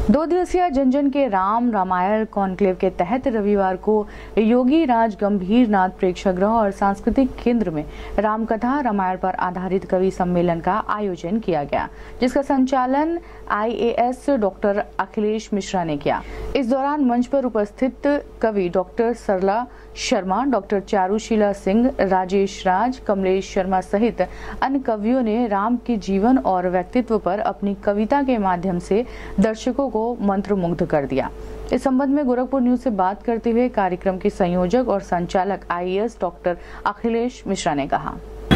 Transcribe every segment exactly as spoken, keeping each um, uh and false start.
दो दिवसीय जन-जन के राम रामायण कॉन्क्लेव के तहत रविवार को योगी राज गंभीर नाथ प्रेक्षागृह और सांस्कृतिक केंद्र में रामकथा रामायण पर आधारित कवि सम्मेलन का आयोजन किया गया, जिसका संचालन I A S doctor Akhilesh Mishra ने किया। इस दौरान मंच पर उपस्थित कवि डॉक्टर सरला शर्मा, डॉक्टर चारुशीला सिंह, राजेश राज, कमलेश शर्मा सहित अन्य कवियों ने राम के जीवन और व्यक्तित्व पर अपनी कविता के माध्यम से दर्शकों को मंत्रमुग्ध कर दिया। इस संबंध में गोरखपुर न्यूज से बात करते हुए कार्यक्रम के संयोजक और संचालक I A S doctor Akhilesh Mishra ने कहा,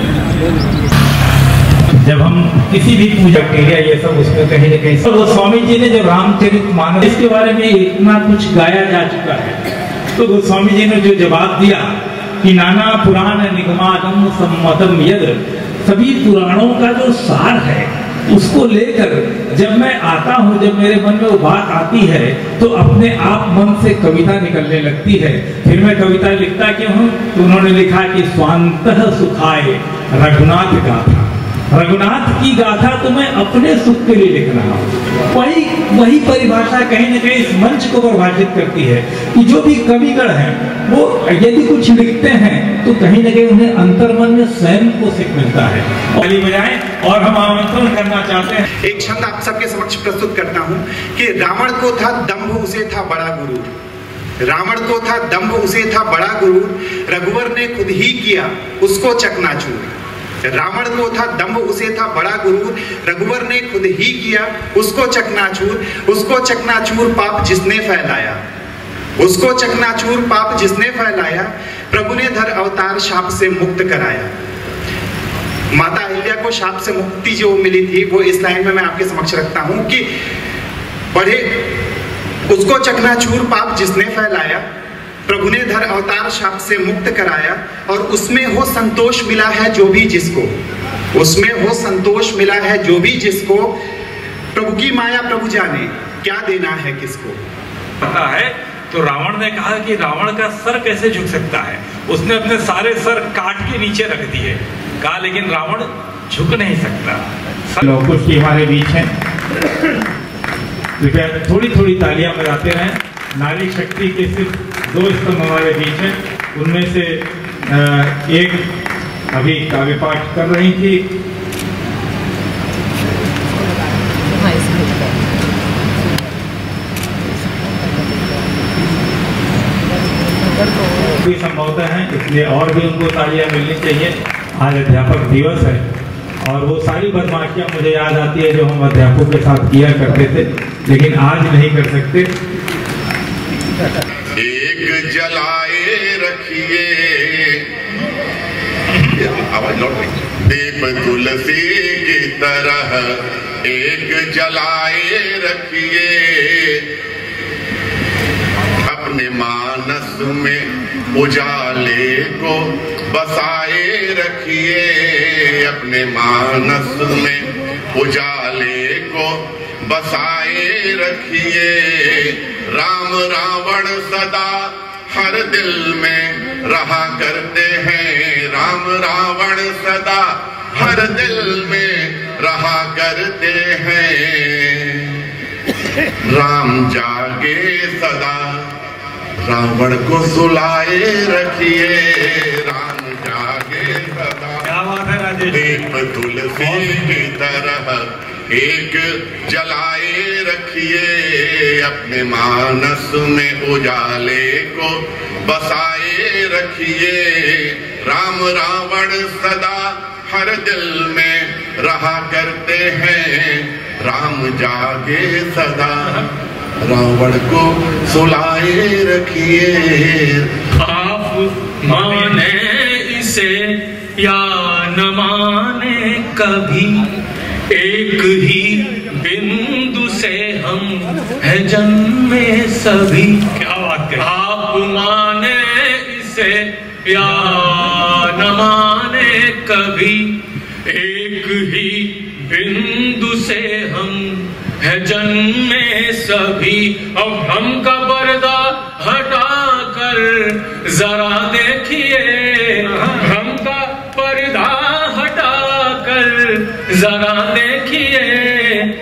जब हम किसी भी पूजा के लिए ये सब उसमें कहीं न कहीं तो स्वामी जी ने जब रामचरितमानस इसके बारे में इतना कुछ गाया जा चुका है, तो गोस्वामी जी ने जो जवाब दिया कि नाना पुराण निगमागम सम्मतम यद, सभी पुराणों का जो सार है उसको लेकर जब मैं आता हूँ, जब मेरे मन में वो बात आती है तो अपने आप मन से कविता निकलने लगती है। फिर मैं कविता लिखता क्यों हूँ? तो उन्होंने लिखा कि स्वांतः सुखाय रघुनाथ गाथा, रघुनाथ की गाथा तो मैं अपने सुख के लिए लिख रहा हूँ। वही वही परिभाषा कहीं न कहीं इस मंच को परिभाषित करती है कि जो भी कविगण हैं वो यदि कुछ लिखते हैं तो कहीं न कहीं उन्हें अंतर्मन में स्वयं को सीख मिलता है। ताली बजाएं और हम आमंत्रण करना चाहते हैं। एक छंद आप सबके समक्ष प्रस्तुत करता हूँ कि रावण को था दंभ, उसे था बड़ा गुरूर। रावण को था दंभ, उसे था बड़ा गुरूर, रघुवर ने खुद ही किया उसको चकनाचूर। रावण को था दंभ, उसे था बड़ा गुरूर, रघुवर ने खुद ही किया उसको चकनाचूर। उसको चकनाचूर पाप जिसने फैलाया, उसको चकनाचूर पाप जिसने फैलाया, प्रभु ने धर अवतार शाप से मुक्त कराया। माता अहिल्या को शाप से मुक्ति जो मिली थी वो इस लाइन में मैं आपके समक्ष रखता हूं कि पढ़े, उसको चकनाचूर पाप जिसने फैलाया, प्रभु ने धर अवतार शाप से मुक्त कराया, और उसमें हो संतोष मिला है जो भी जिसको, उसमें हो संतोष मिला है जो भी जिसको, प्रभु की माया प्रभु जाने क्या देना है किसको। पता है तो रावण ने कहा कि रावण का सर कैसे झुक सकता है, उसने अपने सारे सर काट के नीचे रख दिए। कहा लेकिन रावण झुक नहीं सकता। लोग की हमारे बीच हैं, कृपया थोड़ी थोड़ी तालियां बजाते रहें। नारी शक्ति के सिर्फ दो स्तंभ हमारे बीच हैं, उनमें से एक अभी काव्य पाठ कर रही थी, भी संभवतः हैं, इसलिए और भी उनको तालियां मिलनी चाहिए। आज अध्यापक दिवस है और वो सारी बदमाशियां मुझे याद आती है जो हम अध्यापकों के साथ किया करते थे, लेकिन आज नहीं कर सकते। एक जलाए रखिए दीप तुलसी की तरह, एक जलाए रखिए अपने मानस में उजाले को बसाए रखिए, अपने मानस में उजाले को बसाए रखिए। राम रावण सदा हर दिल में रहा करते हैं, राम रावण सदा हर दिल में रहा करते हैं। राम जागे सदा रावण को सुलाए रखिए, राम जागे सदा। क्या बात है राजेश? दीप तुलसी की तरह एक जलाए रखिए, अपने मानस में उजाले को बसाए रखिए। राम रावण सदा हर दिल में रहा करते हैं, राम जागे सदा रावण को सुलाए रखिए। आप माने इसे या न माने कभी, एक ही बिंदु से हम है जन्मे सभी। क्या बात है? आप माने इसे या न माने कभी, एक ही बिंदु से हम है जन्मे सभी। अब हम का पर्दा हटा कर जरा देखिए, हम का पर्दा हटा कर जरा देखिए, राम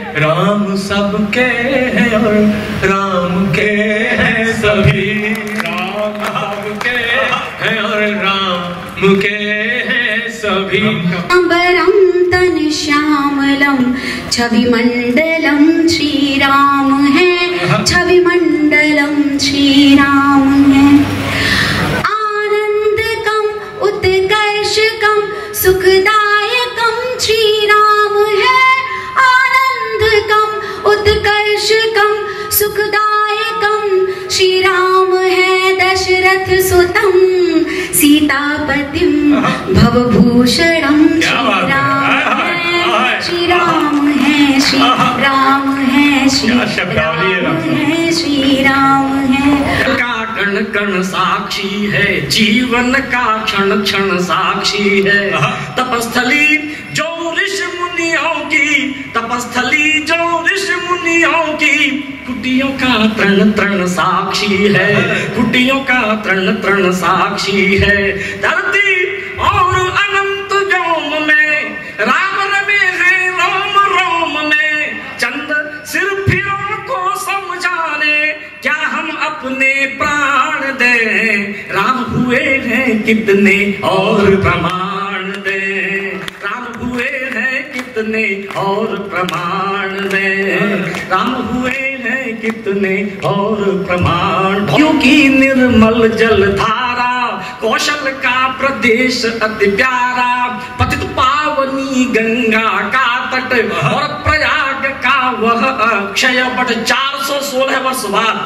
राम सबके हैं और राम के हैं सभी, राम सबके हैं और राम के हैं सभी। अंबरम तन श्यामलम छवि मंडलम श्री राम है, छवि मंडलम श्री राम है। आनंदकम उत्कर्षकम सुखदायकम श्री राम है, आनंदकम उत्कर्षकम सुखदायकम श्री राम है। दशरथ सुतम सीतापतिम भवभूषणम श्री राम है, श्री राम है, श्री राम है, श्री राम है, श्री राम है। का कण कण साक्षी है, जीवन का क्षण क्षण साक्षी है। तपस्थली जो ऋषि मुनियों की, तपस्थली जो ऋषि मुनियों की, कुटियों का तृण तृण साक्षी है, कुटियों का तृण तृण साक्षी है। धरती और अनंत व्योम में राम रमे हैं रोम रोम में। चंद सिर फिरों को समझाने क्या हम अपने प्राण दें, राम हुए हैं कितने और प्रमाण दें, राम हुए हैं कितने और प्रमाण दें, राम हुए हैं कितने और प्रमाण। क्योंकि निर्मल जल धारा कौशल का प्रदेश अति प्यारा, पतित पावनी गंगा का तट और प्रयाग का वह अक्षय बट। चार सौ सोलह वर्ष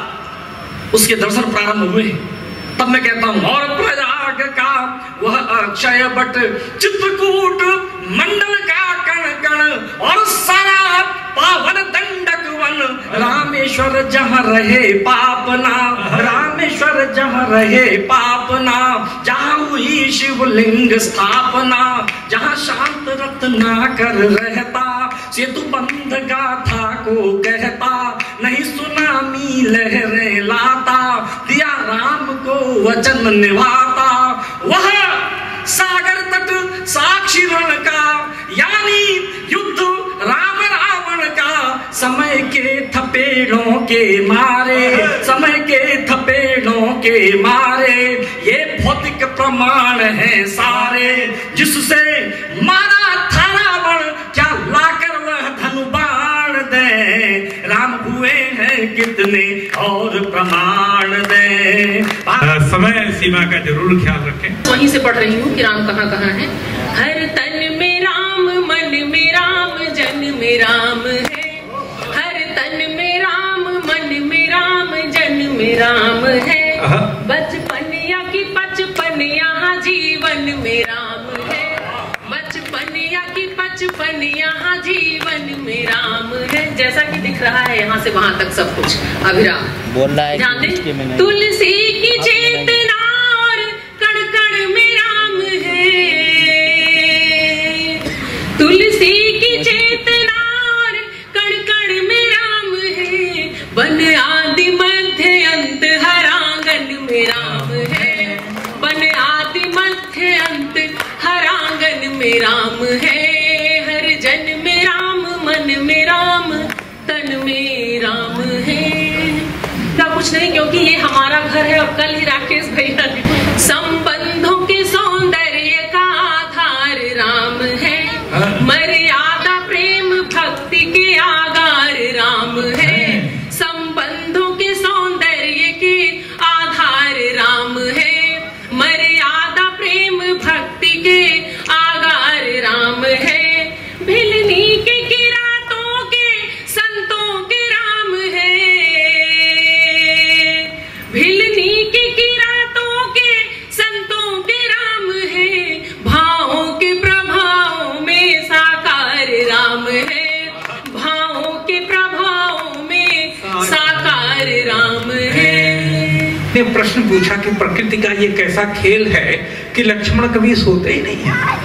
बाद उसके दर्शन प्रारंभ हुए, तब मैं कहता हूं और प्रयाग का वह अक्षय बट, चित्रकूट मंडल का कण कण और सारा पावन दंडक वन। रामेश्वर जहाँ रहे पापना, रामेश्वर जहाँ रहे पापना, जहाँ हुई शिवलिंग स्थापना, जहाँ शांत रत्नाकर रहता, सेतु बंध गाथा को कहता, नहीं सुनामी लहरें लाता, दिया राम को वचन निभाता। वह सागर तट साक्षी रण का, यानी युद्ध राम रावण का, समय के थपेड़ों के मारे, समय के थपेड़ों के मारे, ये भौतिक प्रमाण है सारे, जिससे मारा था रावण क्या लाकर वह धनुबाण दे, राम हुए हैं कितने और प्रमाण दे। समय सीमा का जरूर ख्याल रखें। वहीं से पढ़ रही हूँ कि राम कहाँ कहाँ है। हर तन में राम, मन में राम, जन में राम है। हर तन में राम, मन में राम, जन में राम है। बचपन या की बचपन यहाँ जीवन में राम है। बचपन या की बचपन यहाँ जीवन में राम है। जैसा कि दिख रहा है यहाँ से वहां तक सब कुछ अभिराम बोल रहा है। ध्यान दें, तुलसी की चेतना और कण कण में राम है। तुलसी की चेतना और कण कण में राम है। बन आदि मध्य अंत हर आंगन में राम है। बन आदि मध्य अंत हर आंगन में राम है। हर जन में राम, मन में राम, तन में राम है। क्या कुछ नहीं, क्योंकि ये हमारा घर है। और कल ही राकेश भैया ने संबंधों के सौंदर्य का आधार राम है। मर्यादा प्रेम भक्ति के आगार राम है। संबंधों के सौंदर्य के आधार राम है। मर्यादा प्रेम भक्ति के आगार राम है। भिलनी के किरातों के संतों के राम है। भिलनी के किरातों के संतों के राम है। भावों के प्रभाव में साकार राम है। भावों के प्रभाव में साकार राम है। ने प्रश्न पूछा कि प्रकृति का ये कैसा खेल है कि लक्ष्मण कभी सोते ही नहीं है।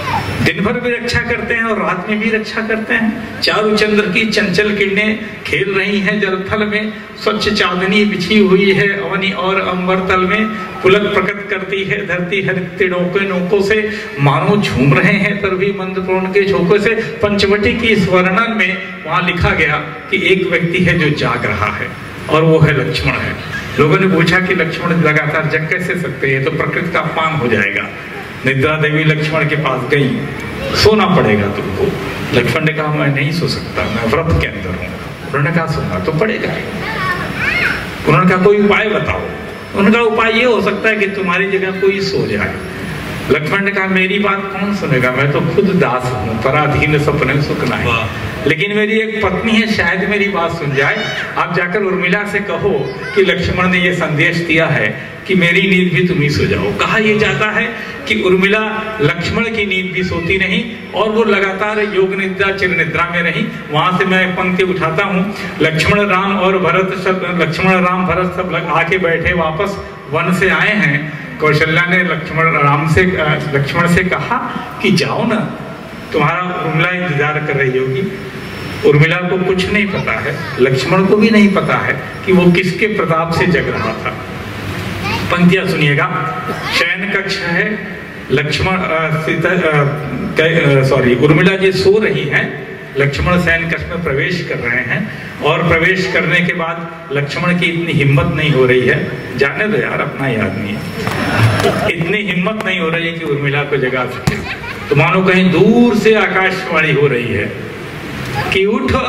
दिन भर भी रक्षा करते हैं और रात में भी रक्षा करते हैं। चारु चंद्र की चंचल किरणें खेल रही हैं जलथल में, स्वच्छ चांदनी बिछी हुई है अवनी और अंबर तल में, पुलक प्रकट करती है धरती हरित नौके नौकों से, मानो झूम रहे हैं तर भी मंद पूर्ण के झोंकों से। पंचवटी की इस वर्णन में वहां लिखा गया कि एक व्यक्ति है जो जाग रहा है और वो है लक्ष्मण है। लोगों ने पूछा कि लक्ष्मण लगातार जग कैसे सकते हैं, तो प्रकृति का अपमान हो जाएगा। निद्रा देवी लक्ष्मण के पास गई, सोना पड़ेगा तुमको। लक्ष्मण ने कहा मैं नहीं सो सकता, मैं व्रत के अंदर हूँ। उन्होंने कहा सोना तो पड़ेगा। उन्होंने कहा कोई उपाय बताओ। उन्होंने कहा उपाय ये हो सकता है कि तुम्हारी जगह कोई सो जाए। लक्ष्मण ने कहा मेरी बात कौन सुनेगा, मैं तो खुद दास हूँ, पराधीन सपने सुख नहीं। लेकिन मेरी एक पत्नी है, शायद मेरी बात सुन जाए। आप जाकर उर्मिला से कहो कि लक्ष्मण ने ये संदेश दिया है कि मेरी नींद भी तुम ही सो जाओ। कहा यह जाता है कि उर्मिला लक्ष्मण की नींद भी सोती नहीं और वो लगातार योग निद्रा चिर निद्रा में रही। वहां से मैं एक पंक्ति उठाता हूँ, लक्ष्मण राम और भरत सब लक्ष्मण राम भरत सब आके बैठे वापस वन से आए हैं। कौशल्या ने लक्ष्मण राम से लक्ष्मण से कहा कि जाओ ना, तुम्हारा उर्मिला इंतजार कर रही होगी। उर्मिला को कुछ नहीं पता है, लक्ष्मण को भी नहीं पता है कि वो किसके प्रताप से जग रहा था। पंक्तियां सुनिएगा। शयन कक्ष है, लक्ष्मण सीता सॉरी उर्मिला जी सो रही हैं, लक्ष्मण शयन कक्ष में प्रवेश कर रहे हैं और प्रवेश करने के बाद लक्ष्मण की इतनी हिम्मत नहीं हो रही है, जाने दो यार अपना ही आदमी है, इतनी हिम्मत नहीं हो रही है कि उर्मिला को जगा सके। तो मानो कहीं दूर से आकाशवाणी हो रही है कि उठो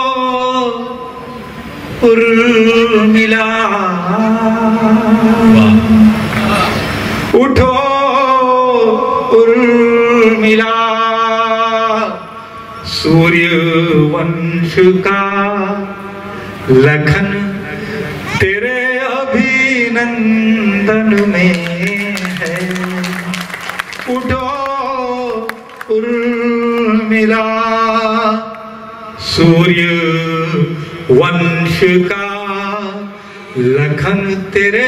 उर्मिला, उठो उर्मिला, सूर्य वंश का लखन तेरे अभिनंदन में है। उठो उर्मिला, सूर्य वंश का लखन तेरे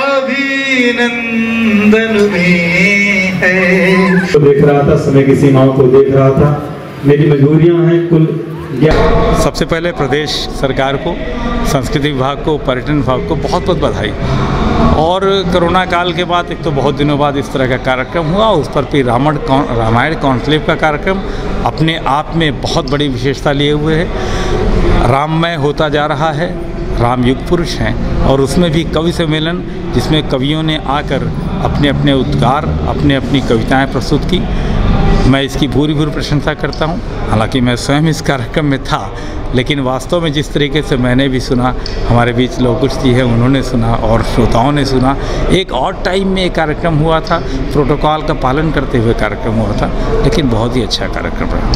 अभिनंदन में है। तो देख रहा था, समय की सीमाओं को देख रहा था, मेरी मजबूरियां हैं कुल। सबसे पहले प्रदेश सरकार को, संस्कृति विभाग को, पर्यटन विभाग को बहुत बहुत बधाई। और कोरोना काल के बाद एक तो बहुत दिनों बाद इस तरह का कार्यक्रम हुआ, उस पर भी रावण रामायण कॉन्क्लेव का कार्यक्रम अपने आप में बहुत बड़ी विशेषता लिए हुए है। राममय होता जा रहा है, राम युग पुरुष हैं, और उसमें भी कवि सम्मेलन जिसमें कवियों ने आकर अपने अपने उद्गार, अपने अपनी कविताएं प्रस्तुत की। मैं इसकी भूरी भूरी प्रशंसा करता हूं। हालांकि मैं स्वयं इस कार्यक्रम में था, लेकिन वास्तव में जिस तरीके से मैंने भी सुना, हमारे बीच लोग कुछ जी हैं उन्होंने सुना और श्रोताओं ने सुना। एक और टाइम में एक कार्यक्रम हुआ था, प्रोटोकॉल का पालन करते हुए कार्यक्रम हुआ था, लेकिन बहुत ही अच्छा कार्यक्रम रहा।